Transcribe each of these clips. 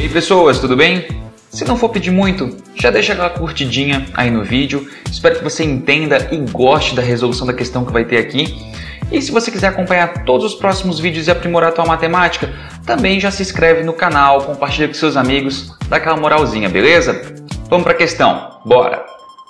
E aí pessoas, tudo bem? Se não for pedir muito, já deixa aquela curtidinha aí no vídeo. Espero que você entenda e goste da resolução da questão que vai ter aqui. E se você quiser acompanhar todos os próximos vídeos e aprimorar a tua matemática, também já se inscreve no canal, compartilha com seus amigos, dá aquela moralzinha, beleza? Vamos para a questão, bora!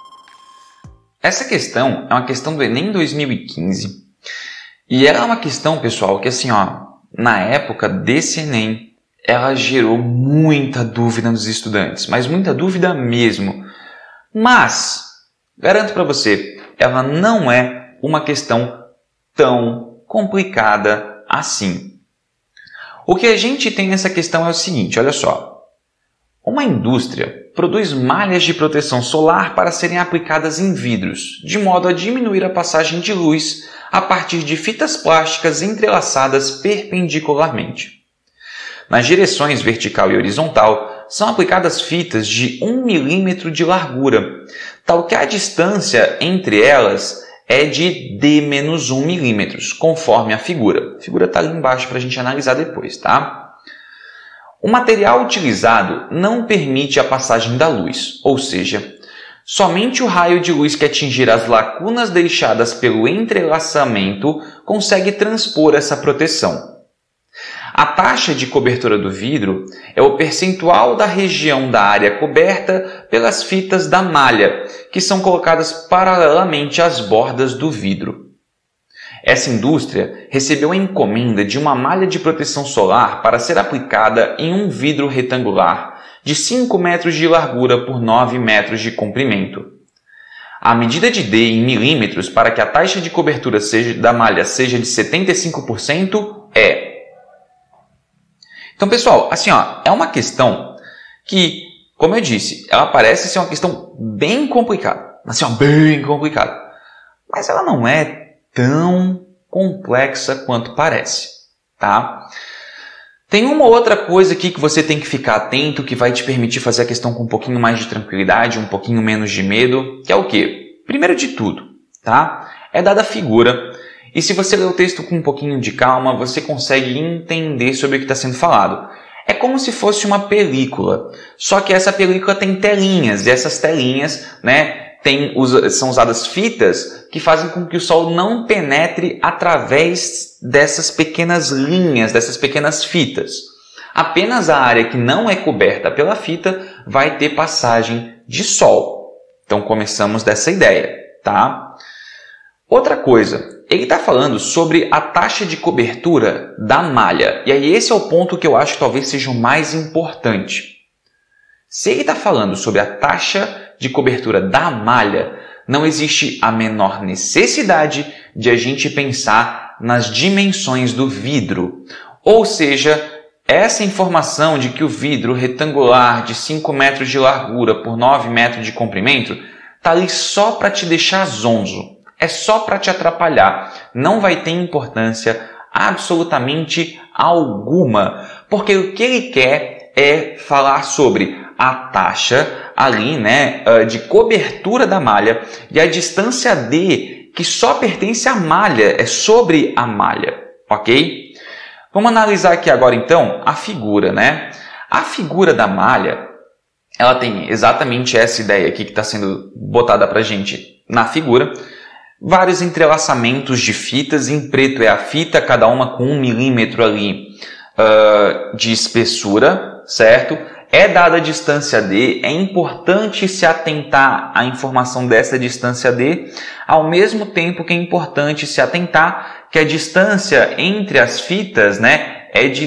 Essa questão é uma questão do Enem 2015 e ela é uma questão, pessoal, que assim, na época desse Enem, ela gerou muita dúvida nos estudantes, mas muita dúvida mesmo. Mas, garanto para você, ela não é uma questão tão complicada assim. O que a gente tem nessa questão é o seguinte, olha só. Uma indústria produz malhas de proteção solar para serem aplicadas em vidros, de modo a diminuir a passagem de luz a partir de fitas plásticas entrelaçadas perpendicularmente. Nas direções vertical e horizontal, são aplicadas fitas de 1 milímetro de largura, tal que a distância entre elas é de D-1 milímetros, conforme a figura. A figura está ali embaixo para a gente analisar depois, tá? O material utilizado não permite a passagem da luz, ou seja, somente o raio de luz que atingir as lacunas deixadas pelo entrelaçamento consegue transpor essa proteção. A taxa de cobertura do vidro é o percentual da região da área coberta pelas fitas da malha, que são colocadas paralelamente às bordas do vidro. Essa indústria recebeu a encomenda de uma malha de proteção solar para ser aplicada em um vidro retangular de 5 metros de largura por 9 metros de comprimento. A medida de D em milímetros para que a taxa de cobertura da malha seja de 75% é... Então, pessoal, assim, é uma questão que, como eu disse, ela parece ser uma questão bem complicada. Assim, bem complicada. Mas ela não é tão complexa quanto parece, tá? Tem uma outra coisa aqui que você tem que ficar atento, que vai te permitir fazer a questão com um pouquinho mais de tranquilidade, um pouquinho menos de medo, que é o quê? Primeiro de tudo, tá? É dada a figura. E se você ler o texto com um pouquinho de calma, você consegue entender sobre o que está sendo falado. É como se fosse uma película, só que essa película tem telinhas, e essas telinhas, são usadas fitas que fazem com que o sol não penetre através dessas pequenas linhas, dessas pequenas fitas. Apenas a área que não é coberta pela fita vai ter passagem de sol. Então começamos dessa ideia, tá? Outra coisa, ele está falando sobre a taxa de cobertura da malha. E aí esse é o ponto que eu acho que talvez seja o mais importante. Se ele está falando sobre a taxa de cobertura da malha, não existe a menor necessidade de a gente pensar nas dimensões do vidro. Ou seja, essa informação de que o vidro retangular de 5 metros de largura por 9 metros de comprimento está ali só para te deixar zonzo. É só para te atrapalhar, não vai ter importância absolutamente alguma, porque o que ele quer é falar sobre a taxa ali, de cobertura da malha e a distância D, que só pertence à malha, é sobre a malha, ok? Vamos analisar aqui agora então a figura, A figura da malha, ela tem exatamente essa ideia aqui que está sendo botada para a gente na figura. Vários entrelaçamentos de fitas, em preto é a fita, cada uma com 1 milímetro ali de espessura, certo? É dada a distância D, é importante se atentar à informação dessa distância D, ao mesmo tempo que é importante se atentar que a distância entre as fitas, é de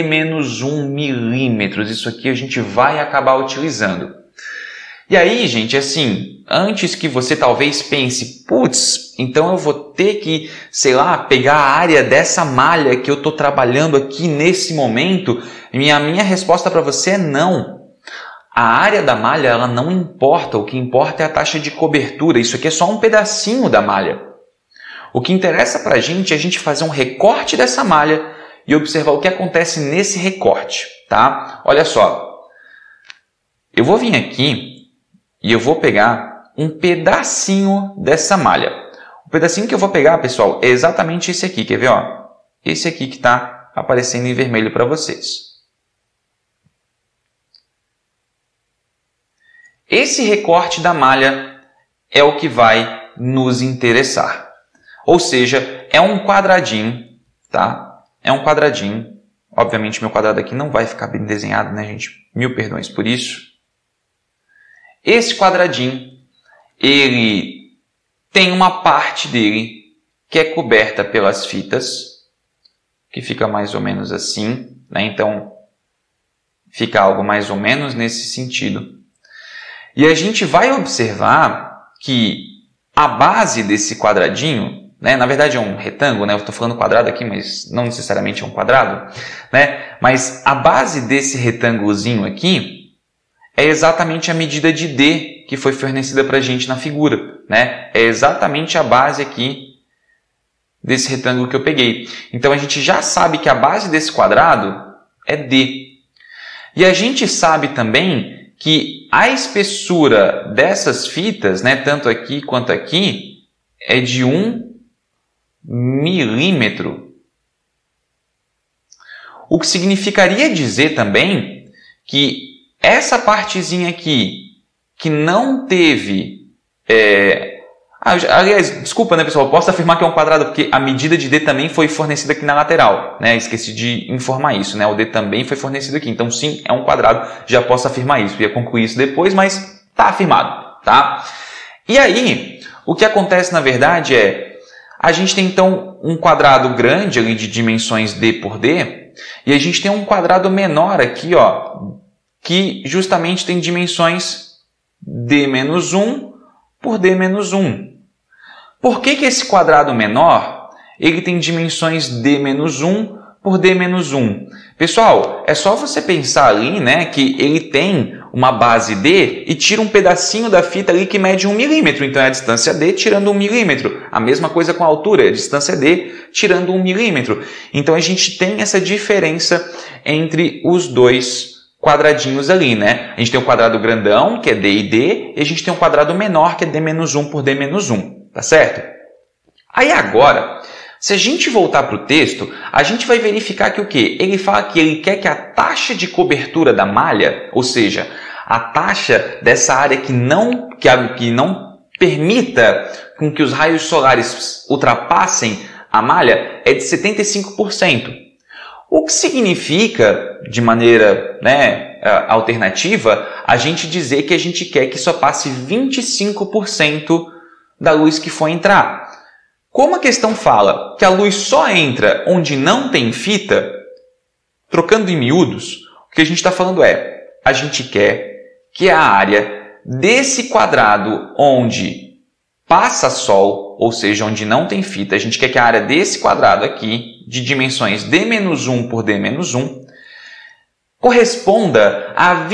D-1 milímetros. Isso aqui a gente vai acabar utilizando. E aí, gente, assim, antes que você talvez pense, putz, então eu vou ter que, pegar a área dessa malha que eu estou trabalhando aqui nesse momento, minha resposta para você é não. A área da malha, ela não importa, o que importa é a taxa de cobertura, isso aqui é só um pedacinho da malha. O que interessa para a gente é a gente fazer um recorte dessa malha e observar o que acontece nesse recorte, tá? Olha só, eu vou vir aqui e eu vou pegar um pedacinho dessa malha. O pedacinho que eu vou pegar, pessoal, é exatamente esse aqui. Quer ver? Esse aqui que está aparecendo em vermelho para vocês. Esse recorte da malha é o que vai nos interessar. Ou seja, é um quadradinho, tá? É um quadradinho. Obviamente, meu quadrado aqui não vai ficar bem desenhado, né, gente? Mil perdões por isso. Esse quadradinho, ele tem uma parte dele que é coberta pelas fitas, que fica mais ou menos assim, né? Então, fica algo mais ou menos nesse sentido. E a gente vai observar que a base desse quadradinho, né? Na verdade é um retângulo, né? Eu estou falando quadrado aqui, mas não necessariamente é um quadrado, né? Mas a base desse retângulozinho aqui é exatamente a medida de D que foi fornecida para a gente na figura, né? É exatamente a base aqui desse retângulo que eu peguei. Então a gente já sabe que a base desse quadrado é D. E a gente sabe também que a espessura dessas fitas, né, tanto aqui quanto aqui, é de 1 milímetro. O que significaria dizer também que essa partezinha aqui, que não teve... Aliás, desculpa, né, pessoal? Eu posso afirmar que é um quadrado, porque a medida de D também foi fornecida aqui na lateral, né? Esqueci de informar isso, né? O D também foi fornecido aqui. Então, sim, é um quadrado. Já posso afirmar isso. Eu ia concluir isso depois, mas tá afirmado, tá? E aí, o que acontece, na verdade, é... A gente tem, então, um quadrado grande ali de dimensões D por D, e a gente tem um quadrado menor aqui, ó, que justamente tem dimensões D-1 por D-1. Por que esse quadrado menor ele tem dimensões D-1 por D-1? Pessoal, é só você pensar ali, né, que ele tem uma base D e tira um pedacinho da fita ali que mede 1 milímetro. Então é a distância D tirando 1 milímetro. A mesma coisa com a altura, é a distância D tirando 1 milímetro. Então a gente tem essa diferença entre os dois quadradinhos ali, né? A gente tem um quadrado grandão, que é D e D, e a gente tem um quadrado menor, que é D-1 por D-1. Tá certo? Aí agora, se a gente voltar para o texto, a gente vai verificar que o quê? Ele fala que ele quer que a taxa de cobertura da malha, ou seja, a taxa dessa área que não permita com que os raios solares ultrapassem a malha, é de 75%. O que significa, de maneira, né, alternativa, a gente dizer que a gente quer que só passe 25% da luz que for entrar. Como a questão fala que a luz só entra onde não tem fita, trocando em miúdos, o que a gente está falando é, a gente quer que a área desse quadrado onde passa sol, ou seja, onde não tem fita, a gente quer que a área desse quadrado aqui, de dimensões D-1 por D-1, corresponda a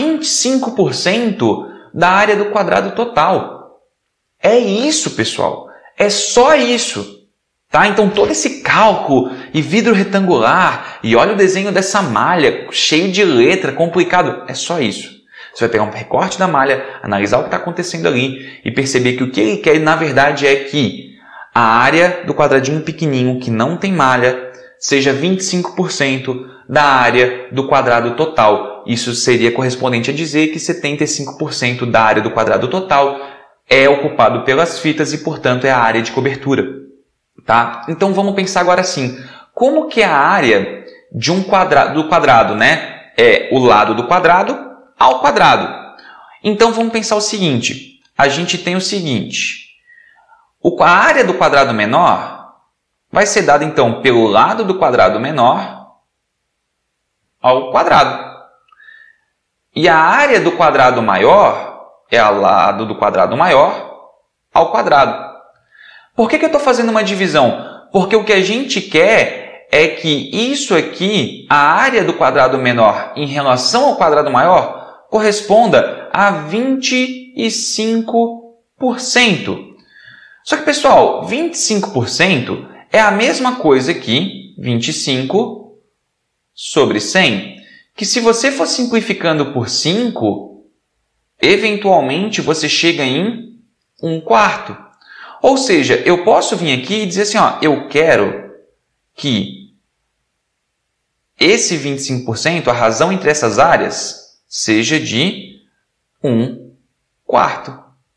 25% da área do quadrado total. É isso, pessoal. É só isso. Tá? Então, todo esse cálculo e vidro retangular, e olha o desenho dessa malha, cheio de letra, complicado, é só isso. Você vai pegar um recorte da malha, analisar o que está acontecendo ali e perceber que o que ele quer, na verdade, é que a área do quadradinho pequenininho, que não tem malha, seja 25% da área do quadrado total. Isso seria correspondente a dizer que 75% da área do quadrado total é ocupado pelas fitas e, portanto, é a área de cobertura. Tá? Então, vamos pensar agora assim. Como que a área de um quadrado, do quadrado, né? É o lado do quadrado ao quadrado. Então, vamos pensar o seguinte. A gente tem o seguinte. A área do quadrado menor vai ser dada, então, pelo lado do quadrado menor ao quadrado. E a área do quadrado maior é ao lado do quadrado maior ao quadrado. Por que eu estou fazendo uma divisão? Porque o que a gente quer é que isso aqui, a área do quadrado menor em relação ao quadrado maior, corresponda a 25%. Só que, pessoal, 25% é a mesma coisa que 25 sobre 100, que se você for simplificando por 5, eventualmente você chega em 1/4. Ou seja, eu posso vir aqui e dizer assim, ó, eu quero que esse 25%, a razão entre essas áreas, seja de 1/4. quarto.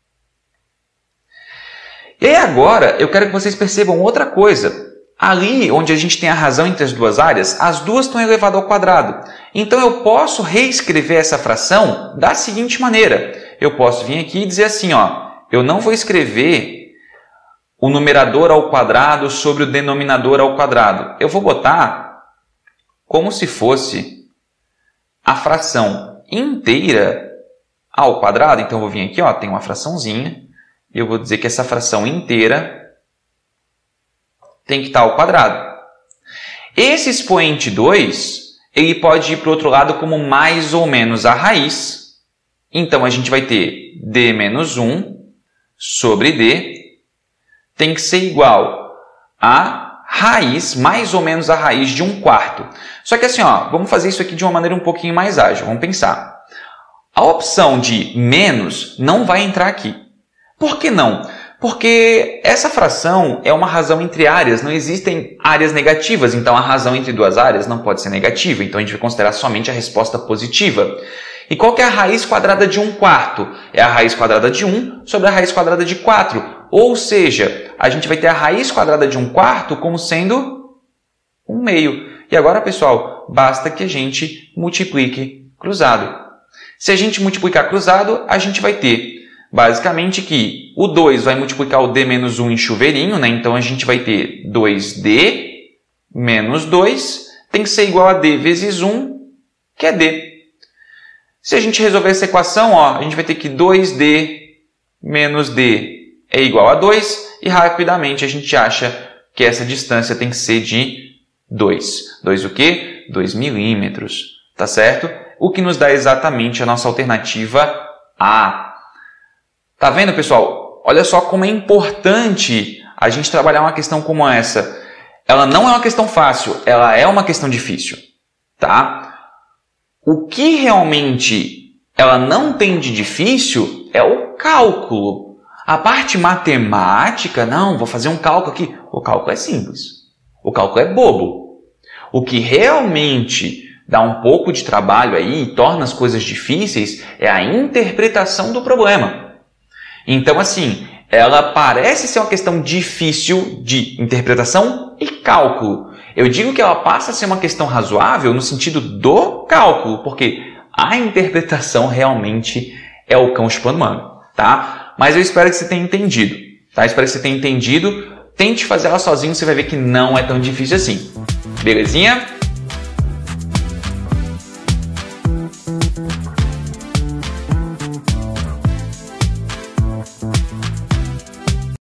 E aí agora eu quero que vocês percebam outra coisa. Ali onde a gente tem a razão entre as duas áreas, as duas estão elevadas ao quadrado. Então eu posso reescrever essa fração da seguinte maneira. Eu posso vir aqui e dizer assim, ó, eu não vou escrever o numerador ao quadrado sobre o denominador ao quadrado. Eu vou botar como se fosse a fração inteira ao quadrado. Então eu vou vir aqui, ó, tem uma fraçãozinha, e eu vou dizer que essa fração inteira tem que estar ao quadrado. Esse expoente 2, ele pode ir para o outro lado como mais ou menos a raiz. Então a gente vai ter d menos 1 sobre d tem que ser igual a raiz, mais ou menos a raiz de 1/4. Só que assim, ó, vamos fazer isso aqui de uma maneira um pouquinho mais ágil. Vamos pensar. A opção de menos não vai entrar aqui. Por que não? Porque essa fração é uma razão entre áreas, não existem áreas negativas, então a razão entre duas áreas não pode ser negativa, então a gente vai considerar somente a resposta positiva. E qual que é a raiz quadrada de 1/4? É a raiz quadrada de 1 sobre a raiz quadrada de 4. Ou seja, a gente vai ter a raiz quadrada de 1/4 como sendo 1/2. E agora, pessoal, basta que a gente multiplique cruzado. Se a gente multiplicar cruzado, a gente vai ter basicamente que o 2 vai multiplicar o d menos 1 em chuveirinho, né? Então a gente vai ter 2d menos 2 tem que ser igual a d vezes 1, que é d. Se a gente resolver essa equação, ó, a gente vai ter que 2d menos d é igual a 2 e rapidamente a gente acha que essa distância tem que ser de 2. 2 o quê? 2 milímetros, tá certo? O que nos dá exatamente a nossa alternativa A. Tá vendo, pessoal? Olha só como é importante a gente trabalhar uma questão como essa. Ela não é uma questão fácil, ela é uma questão difícil, tá? O que realmente ela não tem de difícil é o cálculo. A parte matemática, não, vou fazer um cálculo aqui. O cálculo é simples. O cálculo é bobo. O que realmente dá um pouco de trabalho aí e torna as coisas difíceis é a interpretação do problema. Então, assim, ela parece ser uma questão difícil de interpretação e cálculo. Eu digo que ela passa a ser uma questão razoável no sentido do cálculo, porque a interpretação realmente é o cão chupando manga, tá? Mas eu espero que você tenha entendido, tá? Espero que você tenha entendido. Tente fazer ela sozinho, você vai ver que não é tão difícil assim. Belezinha?